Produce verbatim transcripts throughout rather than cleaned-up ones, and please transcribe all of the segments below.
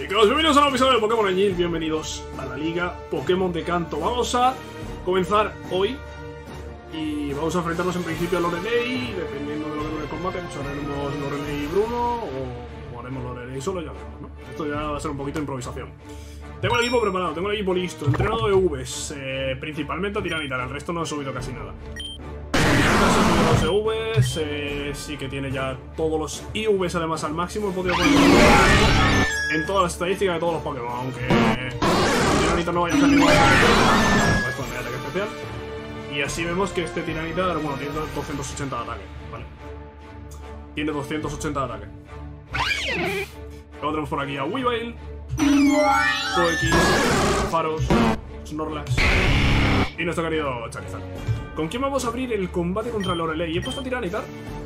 Chicos, bienvenidos a un nuevo episodio de Pokémon Añil, bienvenidos a la Liga Pokémon de Kanto. Vamos a comenzar hoy y vamos a enfrentarnos en principio a Lorelei, dependiendo de lo que dure el combate, pues haremos Lorelei y Bruno o, o haremos Lorelei solo, ya veremos, ¿no? Esto ya va a ser un poquito de improvisación. Tengo el equipo preparado, tengo el equipo listo, entrenado de Vs, eh, principalmente a Tiranitar, el resto no he subido casi nada. Los E Vs, eh, sí que tiene ya todos los I Vs además al máximo. He podido poner en todas las estadísticas de todos los Pokémon, aunque eh, Tiranitar no vaya a hacer ningún esto es ataque especial. Y así vemos que este Tiranitar, bueno, tiene doscientos ochenta de ataque, ¿vale? Tiene doscientos ochenta de ataque. Luego tenemos por aquí a Weavile, Poex, Faros, Snorlax y nuestro querido Charizard. ¿Con quién vamos a abrir el combate contra Lorelei? He puesto a Tiranitar.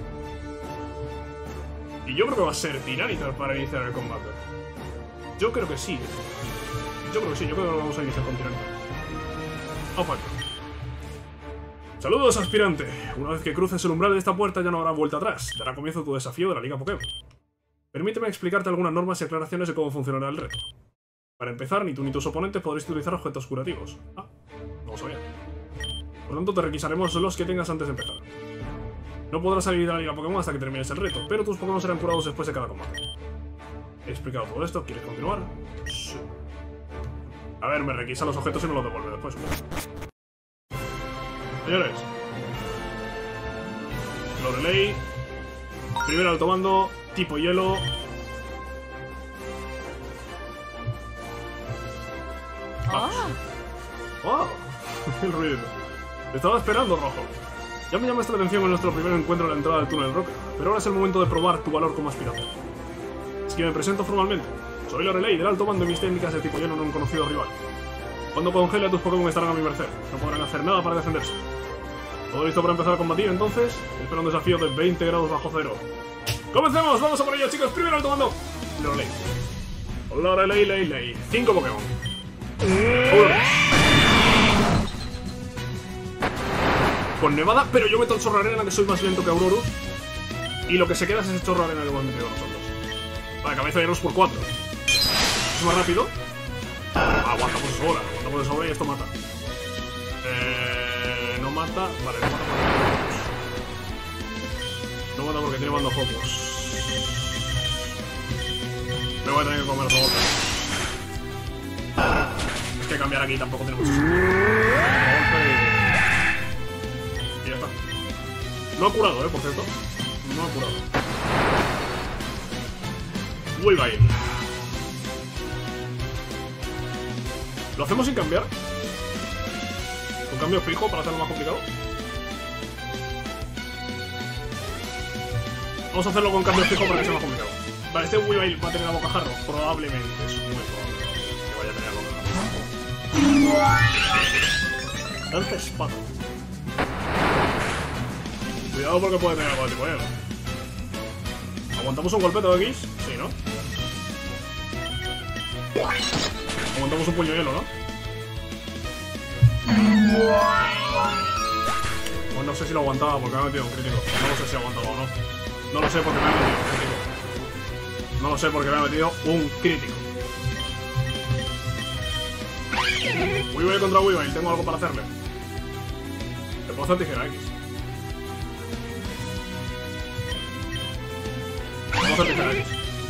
Y yo creo que va a ser Tiranitar para iniciar el combate. Yo creo que sí. Yo creo que sí, yo creo que lo vamos a iniciar con Tiranitar. Ojo aquí. Saludos, aspirante. Una vez que cruces el umbral de esta puerta ya no habrá vuelta atrás. Dará comienzo tu desafío de la Liga Pokémon. Permíteme explicarte algunas normas y aclaraciones de cómo funcionará el reto. Para empezar, ni tú ni tus oponentes podréis utilizar objetos curativos. Ah, no lo sabía. Por tanto, te requisaremos los que tengas antes de empezar. No podrás salir de la Liga Pokémon hasta que termines el reto, pero tus Pokémon serán curados después de cada combate. He explicado todo esto, ¿quieres continuar? Sí. A ver, me requisa los objetos y me los devuelve después. Señores. Lorelei. Primero alto mando, tipo hielo. Ah. ¡Wow! El ruido. Te estaba esperando, Rojo. Ya me llamaste la atención en nuestro primer encuentro en la entrada del túnel Roca, pero ahora es el momento de probar tu valor como aspirante. Así que me presento formalmente. Soy Lorelei, del alto mando, y mis técnicas de tipo hielo no han conocido rival. Cuando congele a tus Pokémon estarán a mi merced. No podrán hacer nada para defenderse. ¿Todo listo para empezar a combatir, entonces? Espero un desafío de veinte grados bajo cero. ¡Comencemos! ¡Vamos a por ello, chicos! Primero alto mando. Lorelei. Lorelei, Lei, Lei. Cinco Pokémon. Con nevada, pero yo meto el chorro de arena, que soy más lento que Aurorus. Y lo que se queda es ese chorro de arena que hemos metido nosotros. Vale, cabeza de hierros por cuatro. ¿Es más rápido? Ah, aguanta por sobra, aguanta por sobra y esto mata. Eh, no mata. Vale, no mata porque no mata porque tiene mando focos. Me voy a tener que comer otro golpe. Es que cambiar aquí tampoco tiene mucho sentido. Golpe. Y ya está. No ha curado, eh, por cierto. No ha curado. Weavile. ¿Lo hacemos sin cambiar? ¿Un cambio fijo para hacerlo más complicado? Vamos a hacerlo con cambio fijo para que sea más complicado. Vale, este Weavile va a tener a bocajarro. Probablemente, es muy probable que vaya a tener a bocajarro. Lanza espada. Cuidado porque puede tener algo de tipo hielo. ¿Aguantamos un golpete de X? Sí, ¿no? Aguantamos un puño de hielo, ¿no? Pues no sé si lo aguantaba porque me ha metido un crítico. No lo sé si aguantaba o no. No lo sé porque me ha metido un crítico. No lo sé porque me ha metido un crítico. Weavile contra Weavile, tengo algo para hacerle. Le puedo hacer tijera X. Vamos a hacer tijera X.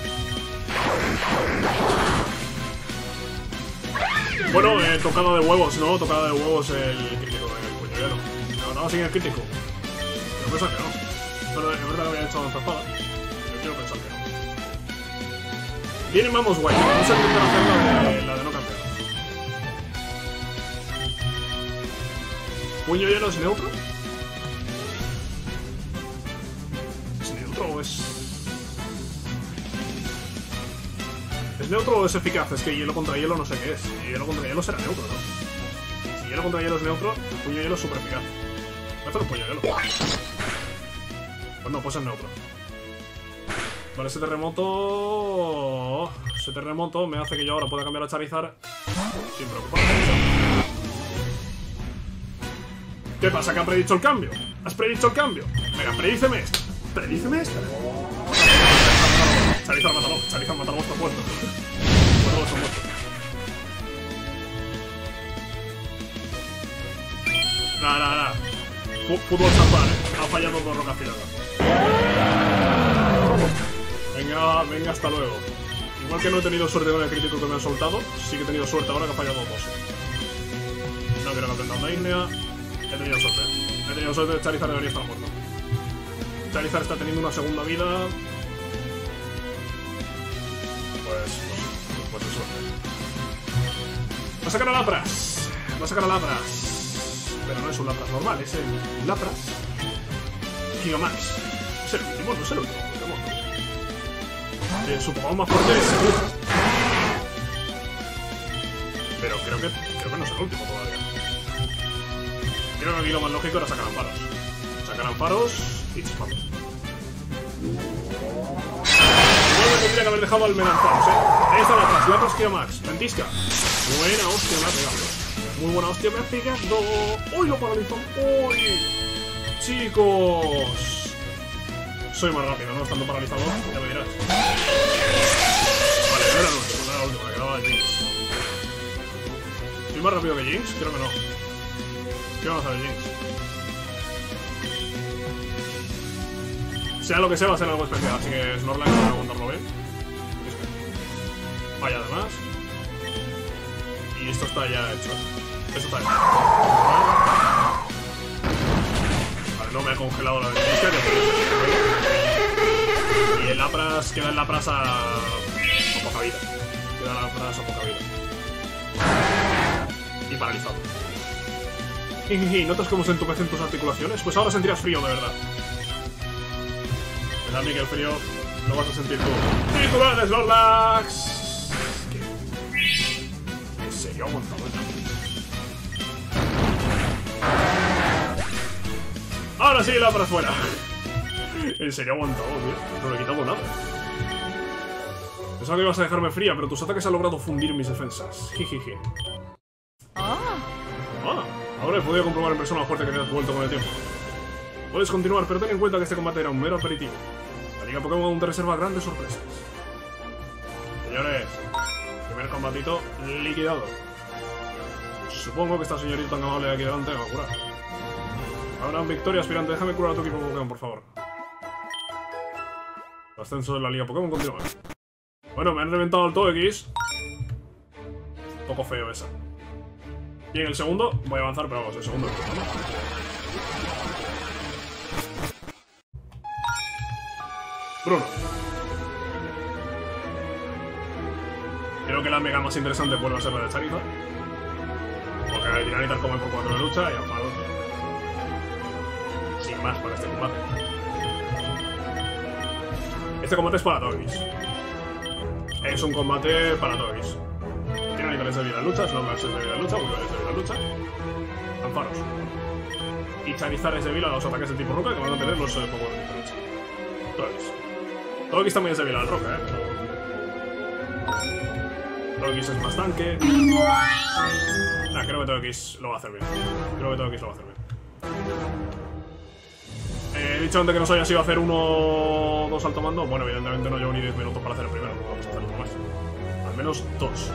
Bueno, eh, tocada de huevos, ¿no? Tocada de huevos el crítico del puñuelo. Me ganaba sin el crítico. Quiero pensar que no. Pero es verdad que había hecho otra espada. Yo quiero pensar que no. Viene Mamos White. Vamos a intentar hacer la de, la de no campeón. ¿Puño hielo es neutro? ¿Es neutro o es...? ¿Es neutro o es eficaz? Es que hielo contra hielo no sé qué es. Si hielo contra hielo será neutro, ¿no? Si hielo contra hielo es neutro, el puño hielo es súper eficaz. Voy a hacer un puño hielo. Pues no, pues es neutro. Vale, ese terremoto... Ese terremoto me hace que yo ahora pueda cambiar a Charizard sin preocuparme. ¿Qué pasa? ¿Que ha predicho el cambio? ¿Has predicho el cambio? Venga, predíceme esto. Predíceme esto. Charizard, mátalo. Charizard, mátalo. Está puesto. todos son muertos. Nada, nada, nada. Fútbol champán, ¿eh? Ha fallado dos rocas afiladas. Venga, venga, hasta luego. Igual que no he tenido suerte con el crítico que me han soltado, sí que he tenido suerte ahora que ha fallado dos. No quiero que aprenda una ígnea. He tenido suerte. He tenido suerte de Charizard, debería estar muerto. Charizard está teniendo una segunda vida. Pues, pues, pues es suerte. Va a sacar a Lapras. Va a sacar a Lapras. Pero no es un Lapras normal, es el Lapras Gigamax. Es el último, no es el último. Eh, su Pokémon más fuerte es Lucha. Pero creo que, creo que no es el último todavía. Creo que aquí lo más lógico era sacar Amparos. Sacar Amparos y Chispam. Igual me tendría que haber dejado al Melanzaros, eh. Ahí está Lapras, Lapras Gigamax. Ventisca. Buena hostia me ha pegado. Muy buena hostia me ha pegado. ¡Uy, lo paralizó! ¡Uy! Chicos. Soy más rápido, ¿no? Estando paralizado, ya me dirás. Vale, no era el último, no era el último, me quedaba Jinx. ¿Soy más rápido que Jinx? Creo que no. ¿Qué vamos a ver, Jinx? Sea lo que sea, va a ser algo especial, así que Snorlax va a aguantarlo bien. Vaya, además. Y esto está ya hecho. Esto está hecho. Vale, no me ha congelado la ventisca, que y el Lapras, queda el Lapras a, a poca vida. Queda el Lapras a poca vida. Y paralizado. ¿Notas cómo se entumecen tus articulaciones? Pues ahora sentirás frío, de verdad. Verdad, que el frío lo vas a sentir tú. ¡Titular de Snorlax! ¿En serio? Aguantado ya. Ahora sí, Lapras fuera. En serio, aguantado, tío. No le he quitado nada. Pensaba que ibas a dejarme fría, pero tus ataques han logrado fundir mis defensas. Jijiji. Ah. Ah, ahora he podido comprobar en persona la fuerte que te has vuelto con el tiempo. Puedes continuar, pero ten en cuenta que este combate era un mero aperitivo. La Liga Pokémon aún te reserva grandes sorpresas. Señores, primer combatito liquidado. Supongo que esta señorita tan amable de aquí delante me va a curar. Ahora, victoria, aspirante. Déjame curar a tu equipo Pokémon, por favor. El ascenso de la Liga Pokémon continúa. Bueno, me han reventado el Togekiss. Un poco feo esa. Y en el segundo voy a avanzar, pero vamos, el segundo. Bruno. Creo que la mega más interesante vuelve a ser la de Charizard. Porque el Tiranitar come por cuatro de lucha y Amparo. Sin más para este combate. Este combate es para Togekiss. Es un combate para Togekiss. Tiranitar es de vida en lucha, Snorlax es de vida en lucha, Bulbasaur es de vida en lucha. Amparos. Y Charizard es débil a los ataques de tipo roca que van a tener los eh, Pokémon de lucha. Togekiss. Togekiss también es débil al roca, eh, pero... Togekiss es más tanque. Nah, creo que Togekiss lo va a hacer bien. Creo que Togekiss lo va a hacer bien. Eh, he dicho antes que no sabía si iba a hacer uno o dos alto mando. Bueno, evidentemente no llevo ni diez minutos para hacer el primero. Vamos a hacer uno más. Al menos dos.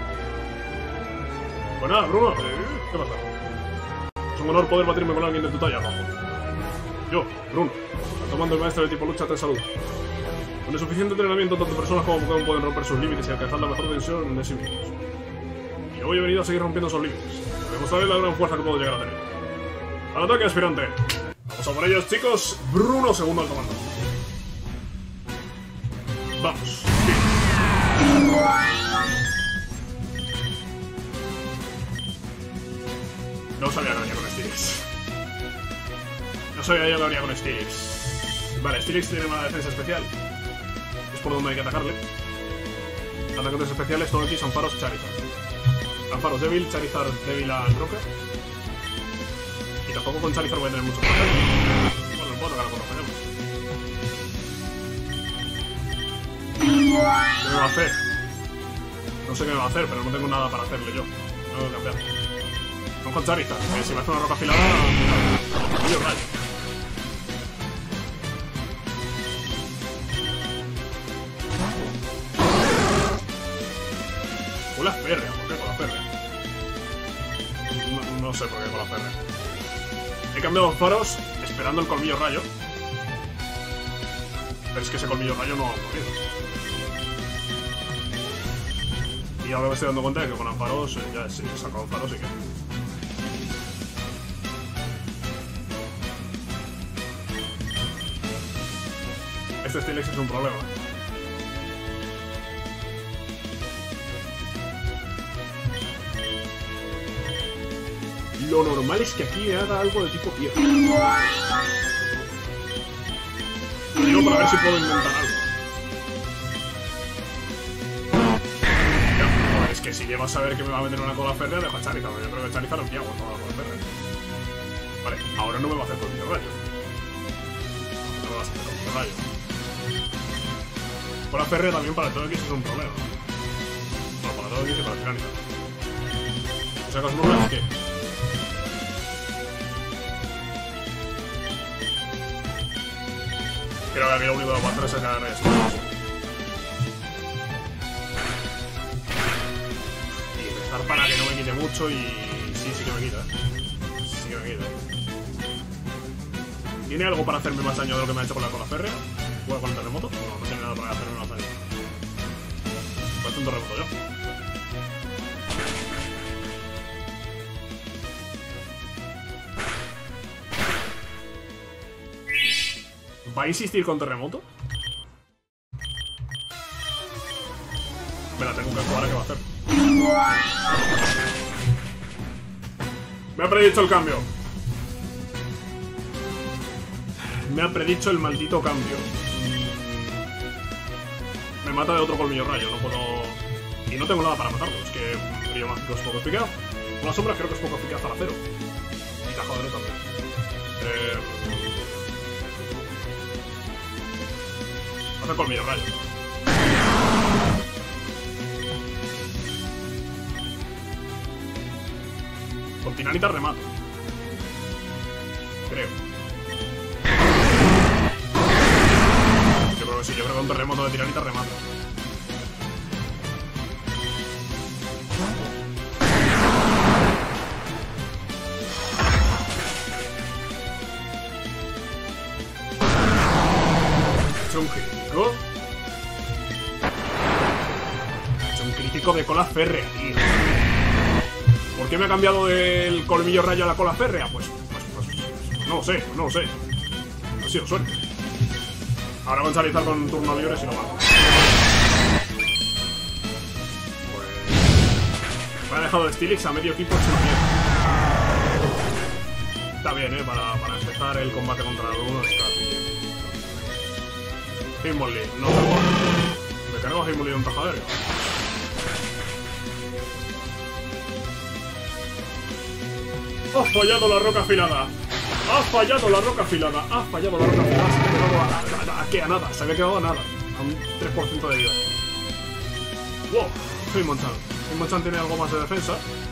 Pues nada, Bruno. ¿Qué pasa? Es un honor poder batirme con alguien de tu talla, bajo. Yo, Bruno, alto mando y maestro de tipo lucha, te saludo. Con el suficiente entrenamiento, tanto personas como Pokémon pueden romper sus límites y alcanzar la mejor versión de sí mismos. Y hoy he venido a seguir rompiendo esos límites. A demostrarles la gran fuerza que puedo llegar a tener. ¡Al ataque, aspirante! Vamos a por ellos, chicos. Bruno, segundo alto mando. Vamos. No sabía que venía con Steelix. No sabía yo que venía con Steelix. Vale, Steelix tiene una defensa especial. Es por donde hay que atacarle. Ataques especiales, Togekiss, Amparos, Charizard. Amparos débil, Charizard débil al roca. Y tampoco con Charizard voy a tener mucho poder. Bueno, el puedo tocar cuando fallemos. ¿Qué me va a hacer? No sé qué me va a hacer, pero no tengo nada para hacerle yo. Tengo que cambiar. Vamos con Charizard, que si me hace una roca afilada... ¡Yo, vale! cola férrea. ¿Por qué cola férrea? No, no sé por qué cola férrea. He cambiado los faros esperando el colmillo rayo. Pero es que ese colmillo rayo no ha ocurrido. Y ahora me estoy dando cuenta de que con los faros ya sí, he sacado faros y que... Este Steelix es un problema. Lo normal es que aquí me haga algo de tipo tierra. Lo digo para ver si puedo inventar algo. Ya, pues es que si llevas a ver que me va a meter una cola férrea, dejo a Charizard. Yo creo que Charizard lo piago toda la cola férrea. Vale, ahora no me va a hacer colmillo rayo. No me va a hacer colmillo rayo. Cola férrea también para todo X es un problema. Bueno, para todo X y para Tyranitar. O sea, que os mola es que... Creo que aquí lo único que va a hacer es sacar esto. Y empezar para que no me quite mucho y... Sí, sí que me quita. Sí que me quita. ¿Tiene algo para hacerme más daño de lo que me ha hecho con la cola férrea? ¿Juega con el terremoto? No, no tiene nada para hacerme más daño. Parece un terremoto yo. ¿Va a insistir con terremoto? Me la tengo que jugar, ¿qué va a hacer? Me ha predicho el cambio. Me ha predicho el maldito cambio. Me mata de otro colmillo rayo, no puedo... Y no tengo nada para matarlo, es que brillo mágico es poco eficaz. Con las sombras creo que es poco eficaz al acero. Y tajadores también. Eh... Hace colmillo rayo. Con Tyranitar remato. Creo. Yo creo que sí, yo creo que un terremoto de Tyranitar remato. He hecho un crítico. He hecho un crítico de cola férrea, tío. ¿Por qué me ha cambiado del colmillo rayo a la cola férrea? Pues, pues, pues, pues no lo sé, no lo sé. Ha sido suerte. Ahora con Charizard con turno libre si no va. Pues... Me ha dejado el Steelix a medio equipo hecho una mierda. Está bien, eh, para, para empezar el combate contra el uno está bien. Hitmonlee, no me acuerdo. Me cargo a Hitmonlee de un tajadero. ¡Ha fallado la roca afilada! ¡Ha fallado la roca afilada! ¡Ha fallado la roca afilada! Se había quedado a, a, a, a, ¿qué? A nada, se había quedado a nada. A un tres por ciento de vida. ¡Wow! Hitmonchan. Hitmonchan tiene algo más de defensa.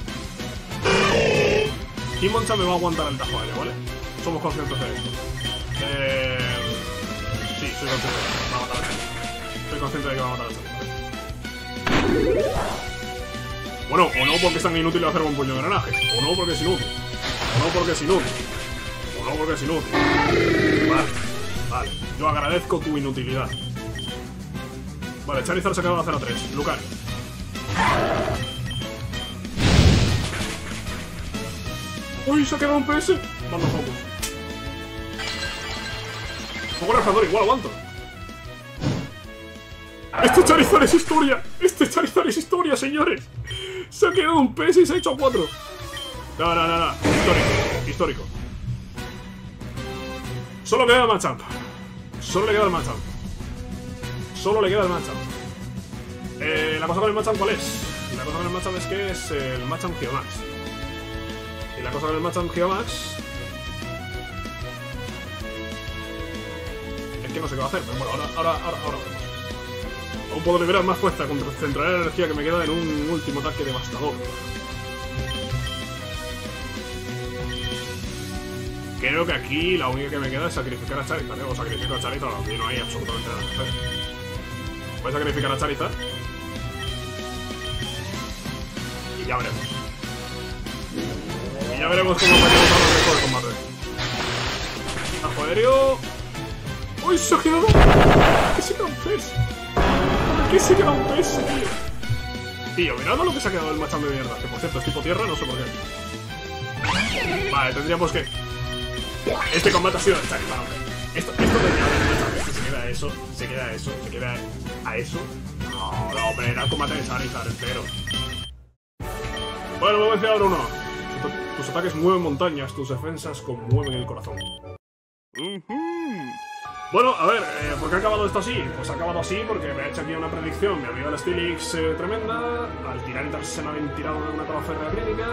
Hitmonchan me va a aguantar el tajo aéreo, ¿vale? Somos conscientes de esto. Eh... Sí, soy consciente de que va a matar a Charizard. Soy consciente de que va a matar a Charizard. Bueno, o no porque es tan inútil hacer un puño de drenaje. O no porque es inútil. O no porque es inútil. O no porque es inútil. Vale, vale. Yo agradezco tu inutilidad. Vale, Charizard se ha quedado a cero tres. Lucario. ¡Uy! Se ha quedado un P S. Mando focus. Poco lanzador, igual aguanto. Este Charizard es historia. Este Charizard es historia, señores. Se ha quedado un P S y se ha hecho cuatro. No, no, no, no. Histórico. Histórico. Solo queda el Machamp. Solo le queda el Machamp. Solo le queda el Machamp. Eh, la cosa con el Machamp, ¿cuál es? La cosa con el Machamp es que es el Machamp Geomax. Y la cosa con el Machamp Geomax es que no sé qué va a hacer. Pero bueno, ahora, ahora, ahora, ahora vemos. Aún puedo liberar más fuerza, concentrar la energía que me queda en un último ataque devastador. Creo que aquí la única que me queda es sacrificar a Charizard, ¿eh? O sacrifico a Charizard, aquí no hay absolutamente nada que hacer. Voy a sacrificar a Charizard. Y ya veremos. Y ya veremos cómo salimos al resto de combate. Ajo aéreo. ¡Uy, se ha quedado! ¿Qué se queda un pez? ¿Qué se queda un pez, tío? Tío, mirad lo que se ha quedado el machán de mierda. Que por cierto es tipo tierra, no sé por qué. Vale, tendríamos que... Este combate ha sido de Charizard, hombre. Esto, esto tendría que se queda a eso, se queda a eso, se queda a eso. No, no, hombre, era el combate de Charizard entero. Bueno, me voy a decir ahora uno. Tus ataques mueven montañas, tus defensas conmueven el corazón. Uh-huh. Bueno, a ver, eh, ¿por qué ha acabado esto así? Pues ha acabado así porque me ha hecho aquí una predicción. Mi amigo el Steelix eh, tremenda. Al Tiranitar se me ha tirado una Calaferra clínica.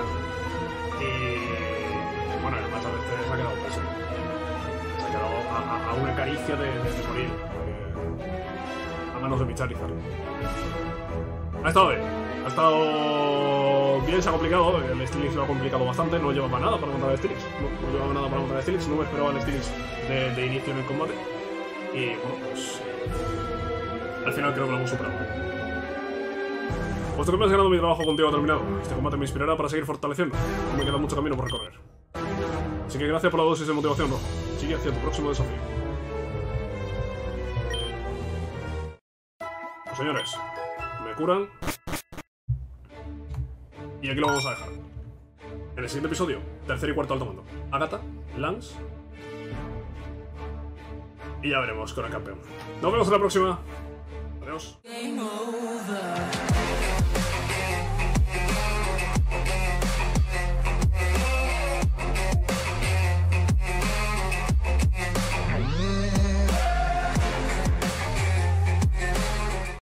Y... bueno, el macho de este se ha quedado preso. Se ha quedado a, a, a una caricia de, de, de morir. Eh, a manos de mi Charizard. Ha estado bien. Ha estado bien, se ha complicado. El Steelix lo ha complicado bastante. No llevaba nada para montar el Steelix. No, no llevaba nada para montar el Steelix. No me esperaba el Steelix de, de inicio en el combate. Y bueno, pues... Eh, al final creo que lo hemos superado. Puesto que me has ganado, mi trabajo contigo ha terminado. Este combate me inspirará para seguir fortaleciendo. No me queda mucho camino por recorrer. Así que gracias por la dosis de motivación, Rojo. Sigue hacia tu próximo desafío. Pues señores, me curan. Y aquí lo vamos a dejar. En el siguiente episodio, tercer y cuarto alto mando. Agatha, Lance... y ya veremos con el campeón. Nos vemos en la próxima. Adiós.